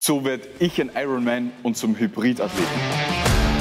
So werde ich ein Ironman und zum Hybrid-Athleten.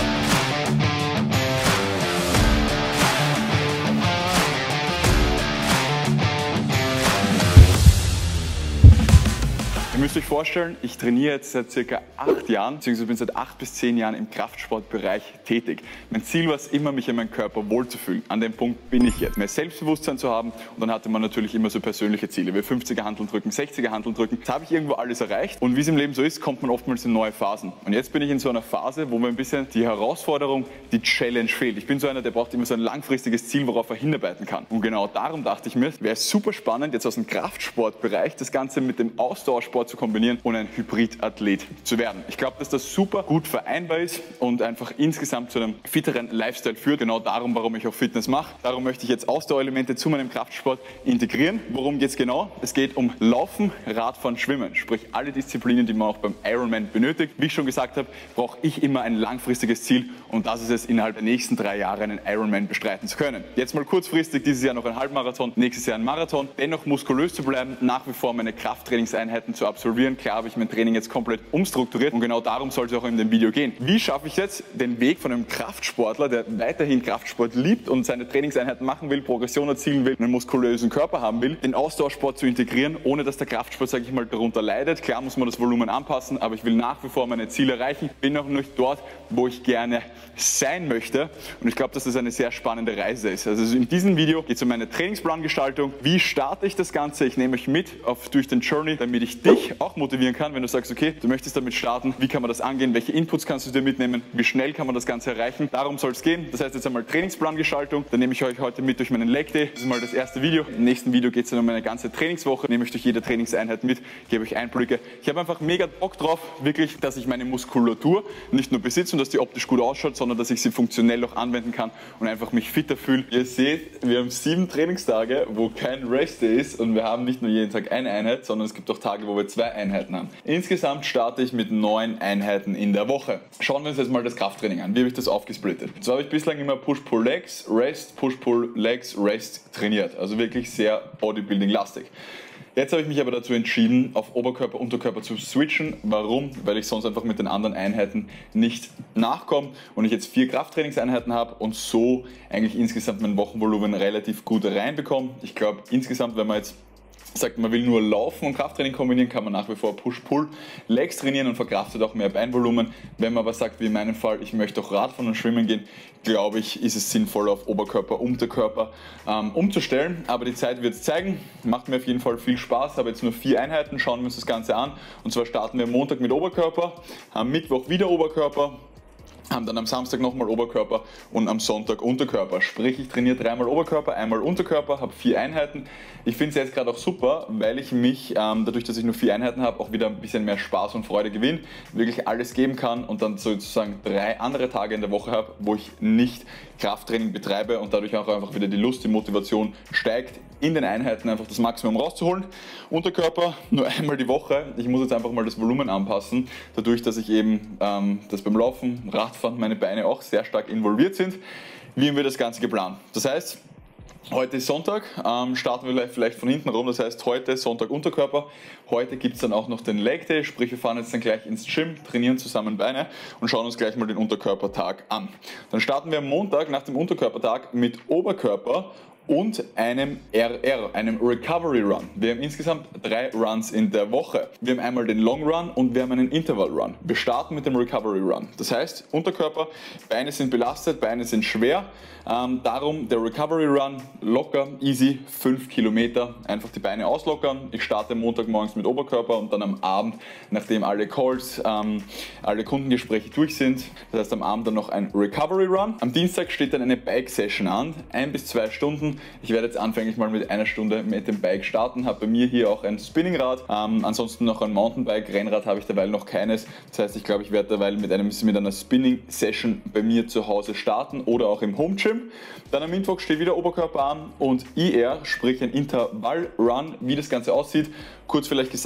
Ihr müsst euch vorstellen, ich trainiere jetzt seit circa 8 Jahren, beziehungsweise bin seit 8 bis 10 Jahren im Kraftsportbereich tätig. Mein Ziel war es immer, mich in meinem Körper wohlzufühlen. An dem Punkt bin ich jetzt. Mehr Selbstbewusstsein zu haben, und dann hatte man natürlich immer so persönliche Ziele, wie 50er Hanteln drücken, 60er Hanteln drücken. Jetzt habe ich irgendwo alles erreicht, und wie es im Leben so ist, kommt man oftmals in neue Phasen. Und jetzt bin ich in so einer Phase, wo mir ein bisschen die Herausforderung, die Challenge fehlt. Ich bin so einer, der braucht immer so ein langfristiges Ziel, worauf er hinarbeiten kann. Und genau darum dachte ich mir, wäre es super spannend, jetzt aus dem Kraftsportbereich das Ganze mit dem Ausdauersport zu kombinieren und ein Hybrid-Athlet zu werden. Ich glaube, dass das super gut vereinbar ist und einfach insgesamt zu einem fitteren Lifestyle führt. Genau darum, warum ich auch Fitness mache. Darum möchte ich jetzt Ausdauerelemente zu meinem Kraftsport integrieren. Worum geht es genau? Es geht um Laufen, Radfahren, Schwimmen. Sprich alle Disziplinen, die man auch beim Ironman benötigt. Wie ich schon gesagt habe, brauche ich immer ein langfristiges Ziel, und das ist es, innerhalb der nächsten 3 Jahre einen Ironman bestreiten zu können. Jetzt mal kurzfristig, dieses Jahr noch ein Halbmarathon, nächstes Jahr ein Marathon. Dennoch muskulös zu bleiben, nach wie vor meine Krafttrainingseinheiten zu absolvieren. Klar habe ich mein Training jetzt komplett umstrukturiert, und genau darum soll es auch in dem Video gehen. Wie schaffe ich jetzt den Weg von einem Kraftsportler, der weiterhin Kraftsport liebt und seine Trainingseinheiten machen will, Progression erzielen will, einen muskulösen Körper haben will, den Ausdauersport zu integrieren, ohne dass der Kraftsport, sage ich mal, darunter leidet. Klar muss man das Volumen anpassen, aber ich will nach wie vor meine Ziele erreichen. Bin noch nicht dort, wo ich gerne sein möchte, und ich glaube, dass das eine sehr spannende Reise ist. Also in diesem Video geht es um meine Trainingsplangestaltung. Wie starte ich das Ganze? Ich nehme euch mit durch den Journey, damit ich dich auch motivieren kann, wenn du sagst, okay, du möchtest damit starten. Wie kann man das angehen? Welche Inputs kannst du dir mitnehmen? Wie schnell kann man das Ganze erreichen? Darum soll es gehen. Das heißt jetzt einmal Trainingsplangestaltung. Da nehme ich euch heute mit durch meinen Leg Day. Das ist mal das erste Video. Im nächsten Video geht es dann um meine ganze Trainingswoche. Nehme ich durch jede Trainingseinheit mit, gebe euch Einblicke. Ich habe einfach mega Bock drauf, wirklich, dass ich meine Muskulatur nicht nur besitze und dass die optisch gut ausschaut, sondern dass ich sie funktionell auch anwenden kann und einfach mich fitter fühle. Ihr seht, wir haben 7 Trainingstage, wo kein Rest Day ist, und wir haben nicht nur jeden Tag eine Einheit, sondern es gibt auch Tage, wo wir 2 Einheiten haben. Insgesamt starte ich mit 9 Einheiten in der Woche. Schauen wir uns jetzt mal das Krafttraining an. Wie habe ich das aufgesplittet? So habe ich bislang immer Push-Pull-Legs, Rest, Push-Pull-Legs, Rest trainiert. Also wirklich sehr Bodybuilding-lastig. Jetzt habe ich mich aber dazu entschieden, auf Oberkörper, Unterkörper zu switchen. Warum? Weil ich sonst einfach mit den anderen Einheiten nicht nachkomme und ich jetzt 4 Krafttrainingseinheiten habe und so eigentlich insgesamt mein Wochenvolumen relativ gut reinbekomme. Ich glaube, insgesamt, wenn man jetzt sagt, man will nur Laufen und Krafttraining kombinieren, kann man nach wie vor Push-Pull-Legs trainieren und verkraftet auch mehr Beinvolumen. Wenn man aber sagt, wie in meinem Fall, ich möchte auch Radfahren und Schwimmen gehen, glaube ich, ist es sinnvoll, auf Oberkörper, Unterkörper umzustellen. Aber die Zeit wird es zeigen. Macht mir auf jeden Fall viel Spaß. Habe jetzt nur 4 Einheiten, schauen wir uns das Ganze an. Und zwar starten wir am Montag mit Oberkörper, am Mittwoch wieder Oberkörper, haben dann am Samstag nochmal Oberkörper und am Sonntag Unterkörper. Sprich, ich trainiere 3-mal Oberkörper, 1-mal Unterkörper, habe 4 Einheiten. Ich finde es jetzt gerade auch super, weil ich mich, dadurch, dass ich nur 4 Einheiten habe, auch wieder ein bisschen mehr Spaß und Freude gewinne, wirklich alles geben kann und dann sozusagen 3 andere Tage in der Woche habe, wo ich nicht Krafttraining betreibe und dadurch auch einfach wieder die Lust, die Motivation steigt, in den Einheiten einfach das Maximum rauszuholen. Unterkörper nur 1-mal die Woche. Ich muss jetzt einfach mal das Volumen anpassen, dadurch, dass ich eben das beim Laufen, Radfahren, meine Beine auch sehr stark involviert sind. Wie haben wir das Ganze geplant? Das heißt, heute ist Sonntag, starten wir vielleicht von hinten rum, das heißt heute Sonntag Unterkörper. Heute gibt es dann auch noch den Leg Day, sprich wir fahren jetzt dann gleich ins Gym, trainieren zusammen Beine und schauen uns gleich mal den Unterkörpertag an. Dann starten wir am Montag nach dem Unterkörpertag mit Oberkörper und einem RR, einem Recovery Run. Wir haben insgesamt 3 Runs in der Woche. Wir haben einmal den Long Run und wir haben einen Interval Run. Wir starten mit dem Recovery Run. Das heißt, Unterkörper, Beine sind belastet, Beine sind schwer. Darum der Recovery Run, locker, easy, 5 Kilometer, einfach die Beine auslockern. Ich starte Montagmorgens mit Oberkörper und dann am Abend, nachdem alle Calls, alle Kundengespräche durch sind, das heißt am Abend dann noch ein Recovery Run. Am Dienstag steht dann eine Bike Session an, 1 bis 2 Stunden. Ich werde jetzt anfänglich mal mit 1 Stunde mit dem Bike starten, habe bei mir hier auch ein Spinningrad, ansonsten noch ein Mountainbike, Rennrad habe ich derweil noch keines. Das heißt, ich glaube, ich werde derweil mit einer Spinning Session bei mir zu Hause starten oder auch im Home Gym. Dann am Mittwoch steht wieder Oberkörper an und IR, sprich ein Intervall Run. Wie das Ganze aussieht, kurz vielleicht gesagt,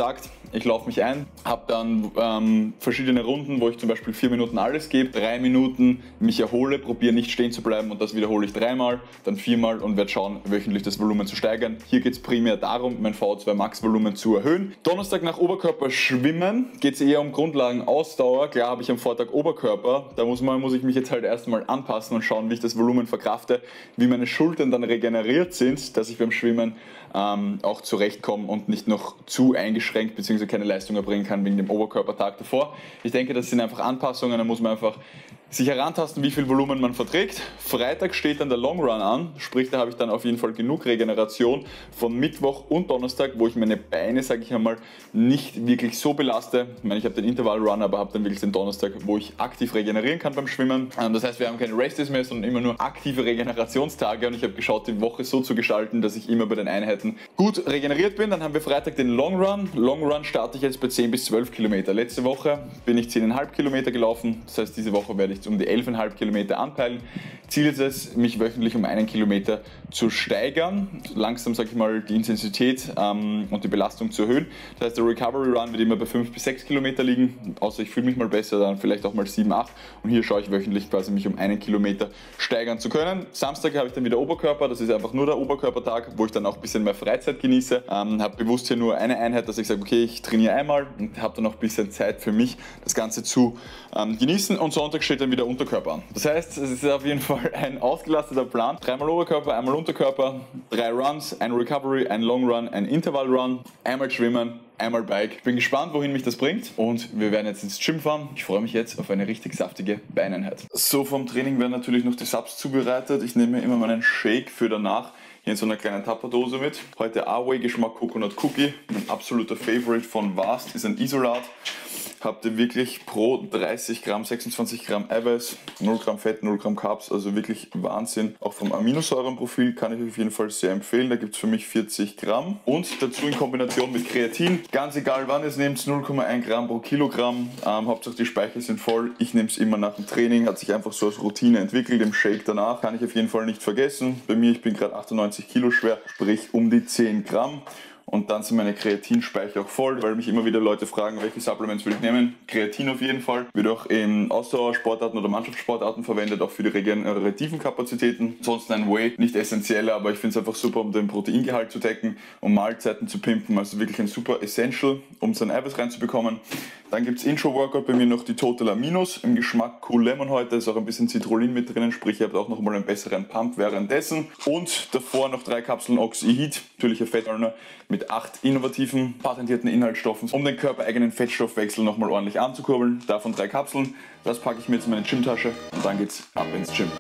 Ich laufe mich ein, habe dann verschiedene Runden, wo ich zum Beispiel 4 Minuten alles gebe, 3 Minuten mich erhole, probiere nicht stehen zu bleiben und das wiederhole ich 3-mal, dann 4-mal und werde schauen, wöchentlich das Volumen zu steigern. Hier geht es primär darum, mein VO2 Max Volumen zu erhöhen. Donnerstag nach Oberkörper schwimmen, geht es eher um Grundlagen Ausdauer. Klar habe ich am Vortag Oberkörper, da muss ich mich jetzt halt erstmal anpassen und schauen, wie ich das Volumen verkrafte, wie meine Schultern dann regeneriert sind, dass ich beim Schwimmen auch zurechtkomme und nicht noch zu eingeschränkt bzw. keine Leistung erbringen kann wegen dem Oberkörpertag davor. Ich denke, das sind einfach Anpassungen, da muss man einfach sich herantasten, wie viel Volumen man verträgt. Freitag steht dann der Long Run an, sprich da habe ich dann auf jeden Fall genug Regeneration von Mittwoch und Donnerstag, wo ich meine Beine, sage ich einmal, nicht wirklich so belaste. Ich meine, ich habe den Intervall Run, aber habe dann wirklich den Donnerstag, wo ich aktiv regenerieren kann beim Schwimmen. Das heißt, wir haben keine Race Days mehr, sondern immer nur aktive Regenerationstage und ich habe geschaut, die Woche so zu gestalten, dass ich immer bei den Einheiten gut regeneriert bin. Dann haben wir Freitag den Long Run. Long Run starte ich jetzt bei 10 bis 12 Kilometer. Letzte Woche bin ich 10,5 Kilometer gelaufen, das heißt, diese Woche werde ich um die 11,5 Kilometer anpeilen. Ziel ist es, mich wöchentlich um 1 Kilometer zu steigern, langsam, sage ich mal, die Intensität und die Belastung zu erhöhen. Das heißt, der Recovery Run wird immer bei 5 bis 6 Kilometer liegen, außer ich fühle mich mal besser, dann vielleicht auch mal 7, 8 und hier schaue ich wöchentlich quasi mich um 1 Kilometer steigern zu können. Samstag habe ich dann wieder Oberkörper, das ist einfach nur der Oberkörpertag, wo ich dann auch ein bisschen mehr Freizeit genieße. Habe bewusst hier nur eine Einheit, dass ich sage, okay, ich trainiere einmal und habe dann auch ein bisschen Zeit für mich, das Ganze zu genießen und Sonntag steht dann wieder Unterkörper an. Das heißt, es ist auf jeden Fall ein ausgelasteter Plan. 3-mal Oberkörper, 1-mal Unterkörper, 3 Runs, ein Recovery, ein Long Run, ein Intervall Run, einmal Schwimmen, einmal Bike. Bin gespannt, wohin mich das bringt und wir werden jetzt ins Gym fahren. Ich freue mich jetzt auf eine richtig saftige Beineinheit. So, vom Training werden natürlich noch die Subs zubereitet. Ich nehme mir immer meinen Shake für danach hier in so einer kleinen Tupperdose mit. Heute A-Way Geschmack Coconut Cookie. Mein absoluter Favorite von Vast ist ein Isolat. Habt ihr wirklich pro 30 Gramm, 26 Gramm Eiweiß, 0 Gramm Fett, 0 Gramm Carbs, also wirklich Wahnsinn. Auch vom Aminosäurenprofil kann ich euch auf jeden Fall sehr empfehlen. Da gibt es für mich 40 Gramm. Und dazu in Kombination mit Kreatin. Ganz egal wann ihr es nehmt, 0,1 Gramm pro Kilogramm. Hauptsache die Speicher sind voll. Ich nehme es immer nach dem Training, hat sich einfach so als Routine entwickelt. Im Shake danach kann ich auf jeden Fall nicht vergessen. Bei mir, ich bin gerade 98 Kilo schwer, sprich um die 10 Gramm. Und dann sind meine Kreatinspeicher auch voll, weil mich immer wieder Leute fragen, welche Supplements will ich nehmen. Kreatin auf jeden Fall. Wird auch in Ausdauersportarten oder Mannschaftssportarten verwendet, auch für die regenerativen Kapazitäten. Ansonsten ein Whey, nicht essentieller, aber ich finde es einfach super, um den Proteingehalt zu decken, um Mahlzeiten zu pimpen. Also wirklich ein super Essential, um sein Eiweiß reinzubekommen. Dann gibt es Intro-Workout bei mir noch die Total Aminos im Geschmack Cool Lemon heute. Ist auch ein bisschen Citrullin mit drinnen, sprich ihr habt auch nochmal einen besseren Pump währenddessen. Und davor noch 3 Kapseln Oxy-Heat, natürlicher Fettburner mit 8 innovativen, patentierten Inhaltsstoffen, um den körpereigenen Fettstoffwechsel nochmal ordentlich anzukurbeln. Davon 3 Kapseln. Das packe ich mir jetzt in meine Gymtasche und dann geht's ab ins Gym.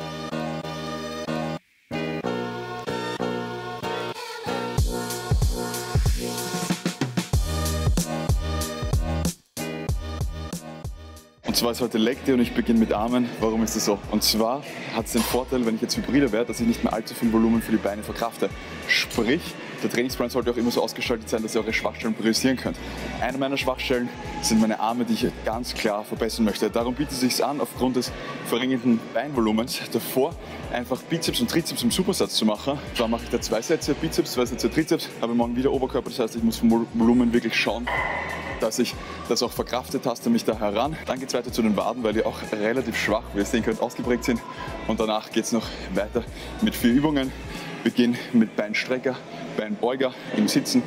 Und zwar ist heute Leg Day und ich beginne mit Armen. Warum ist das so? Und zwar hat es den Vorteil, wenn ich jetzt hybrider werde, dass ich nicht mehr allzu viel Volumen für die Beine verkrafte. Sprich, der Trainingsplan sollte auch immer so ausgestaltet sein, dass ihr eure Schwachstellen priorisieren könnt. Eine meiner Schwachstellen sind meine Arme, die ich ganz klar verbessern möchte. Darum bietet es sich an, aufgrund des verringerten Beinvolumens davor einfach Bizeps und Trizeps im Supersatz zu machen. Da mache ich da 2 Sätze Bizeps, 2 Sätze Trizeps, aber morgen wieder Oberkörper. Das heißt, ich muss vom Volumen wirklich schauen, dass ich das auch verkrafte, taste mich da heran. Dann geht es weiter zu den Waden, weil die auch relativ schwach, wie ihr sehen könnt, ausgeprägt sind. Und danach geht es noch weiter mit 4 Übungen. Beginn mit Beinstrecker, Beinbeuger im Sitzen.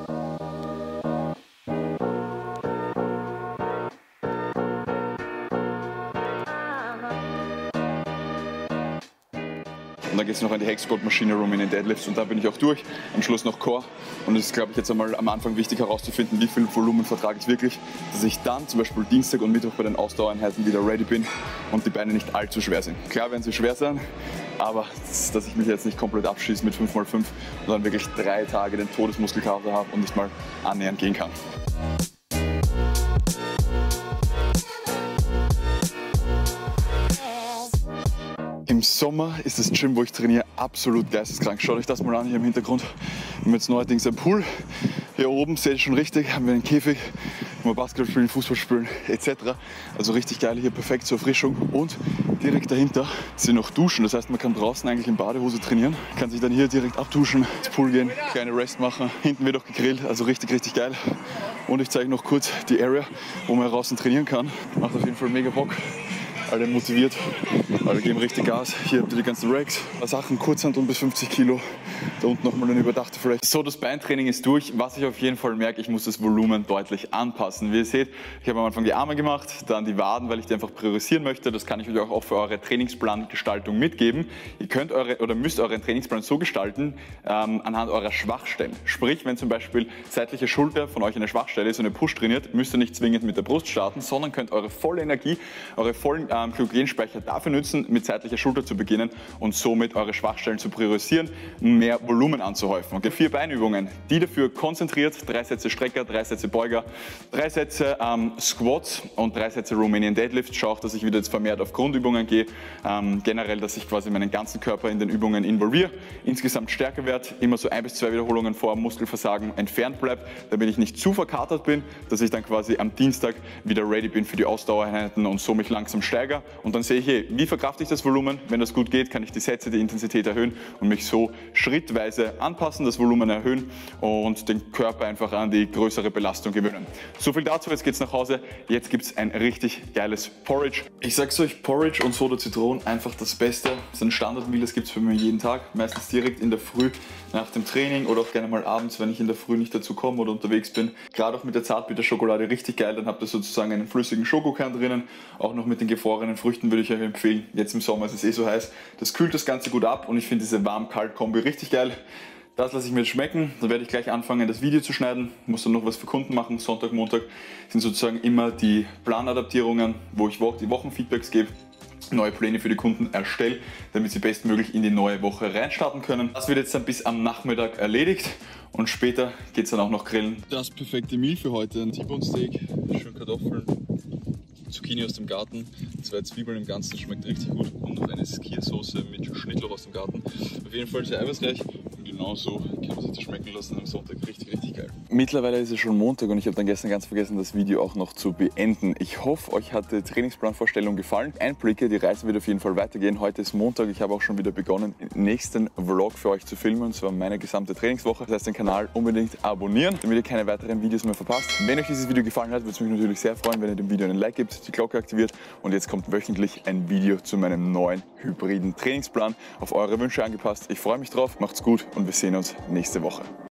Und dann geht es noch an die Hex-Squat-Maschine, Romanian Deadlifts und da bin ich auch durch. Am Schluss noch Core. Und es ist, glaube ich, jetzt einmal am Anfang wichtig herauszufinden, wie viel Volumen vertrage ich wirklich, dass ich dann zum Beispiel Dienstag und Mittwoch bei den Ausdauereinheiten wieder ready bin und die Beine nicht allzu schwer sind. Klar werden sie schwer sein, aber dass ich mich jetzt nicht komplett abschieße mit 5×5 und dann wirklich 3 Tage den Todesmuskelkater habe und nicht mal annähernd gehen kann. Im Sommer ist das Gym, wo ich trainiere, absolut geisteskrank. Schaut euch das mal an hier im Hintergrund. Wir haben jetzt neuerdings einen Pool. Hier oben seht ihr schon richtig, haben wir einen Käfig, wo wir Basketball spielen, Fußball spielen etc. Also richtig geil, hier perfekt zur Erfrischung. Und direkt dahinter sind noch Duschen. Das heißt, man kann draußen eigentlich in Badehose trainieren, kann sich dann hier direkt abduschen, ins Pool gehen, kleine Rest machen. Hinten wird auch gegrillt, also richtig, richtig geil. Und ich zeige noch kurz die Area, wo man draußen trainieren kann. Macht auf jeden Fall mega Bock. Alle motiviert, alle geben richtig Gas. Hier habt ihr die ganzen Racks, Sachen, Kurzhanteln bis 50 Kilo. Da unten nochmal eine überdachte Fläche. So, das Beintraining ist durch. Was ich auf jeden Fall merke, ich muss das Volumen deutlich anpassen. Wie ihr seht, ich habe am Anfang die Arme gemacht, dann die Waden, weil ich die einfach priorisieren möchte. Das kann ich euch auch für eure Trainingsplangestaltung mitgeben. Ihr könnt müsst euren Trainingsplan so gestalten, anhand eurer Schwachstellen. Sprich, wenn zum Beispiel seitliche Schulter von euch eine Schwachstelle ist und ihr Push trainiert, müsst ihr nicht zwingend mit der Brust starten, sondern könnt eure volle Energie, eure vollen Glykogenspeicher dafür nutzen, mit seitlicher Schulter zu beginnen und somit eure Schwachstellen zu priorisieren, mehr Volumen anzuhäufen. Okay, 4 Beinübungen, die dafür konzentriert, 3 Sätze Strecker, 3 Sätze Beuger, 3 Sätze Squats und 3 Sätze Romanian Deadlift. Schau auch, dass ich wieder jetzt vermehrt auf Grundübungen gehe, generell, dass ich quasi meinen ganzen Körper in den Übungen involviere, insgesamt stärker werde, immer so 1 bis 2 Wiederholungen vor Muskelversagen entfernt bleibe, damit ich nicht zu verkatert bin, dass ich dann quasi am Dienstag wieder ready bin für die Ausdauereinheiten und so mich langsam steigere. Und dann sehe ich, hey, wie verkrafte ich das Volumen? Wenn das gut geht, kann ich die Sätze, die Intensität erhöhen und mich so schrittweise anpassen, das Volumen erhöhen und den Körper einfach an die größere Belastung gewöhnen. So viel dazu, jetzt geht's nach Hause. Jetzt gibt es ein richtig geiles Porridge. Ich sag's euch, Porridge und Soda Zitronen, einfach das Beste. Das ist ein Standardmeal, das gibt es bei mir jeden Tag. Meistens direkt in der Früh nach dem Training oder auch gerne mal abends, wenn ich in der Früh nicht dazu komme oder unterwegs bin. Gerade auch mit der Zartbitterschokolade richtig geil. Dann habt ihr sozusagen einen flüssigen Schokokern drinnen. Auch noch mit den gefrorenen Früchten würde ich euch empfehlen. Jetzt im Sommer ist es eh so heiß. Das kühlt das Ganze gut ab und ich finde diese Warm-Kalt-Kombi richtig geil. Das lasse ich mir jetzt schmecken. Dann werde ich gleich anfangen, das Video zu schneiden. Muss dann noch was für Kunden machen. Sonntag, Montag sind sozusagen immer die Planadaptierungen, wo ich die Wochenfeedbacks gebe, neue Pläne für die Kunden erstelle, damit sie bestmöglich in die neue Woche reinstarten können. Das wird jetzt dann bis am Nachmittag erledigt und später geht es dann auch noch grillen. Das perfekte Meal für heute, ein T-Bone Steak, schön Kartoffeln, Zucchini aus dem Garten, 2 Zwiebeln im Ganzen, schmeckt richtig gut und noch eine Skiersoße mit Schnittlauch aus dem Garten. Auf jeden Fall sehr eiweißreich und genau so kann man sich das schmecken lassen am Sonntag, richtig, richtig geil. Mittlerweile ist es schon Montag und ich habe dann gestern ganz vergessen, das Video auch noch zu beenden. Ich hoffe, euch hat die Trainingsplanvorstellung gefallen. Einblicke, die Reise wird auf jeden Fall weitergehen. Heute ist Montag, ich habe auch schon wieder begonnen, den nächsten Vlog für euch zu filmen, und zwar meine gesamte Trainingswoche. Das heißt, den Kanal unbedingt abonnieren, damit ihr keine weiteren Videos mehr verpasst. Wenn euch dieses Video gefallen hat, würde es mich natürlich sehr freuen, wenn ihr dem Video einen Like gebt, die Glocke aktiviert und jetzt kommt wöchentlich ein Video zu meinem neuen hybriden Trainingsplan, auf eure Wünsche angepasst. Ich freue mich drauf, macht's gut und wir sehen uns nächste Woche.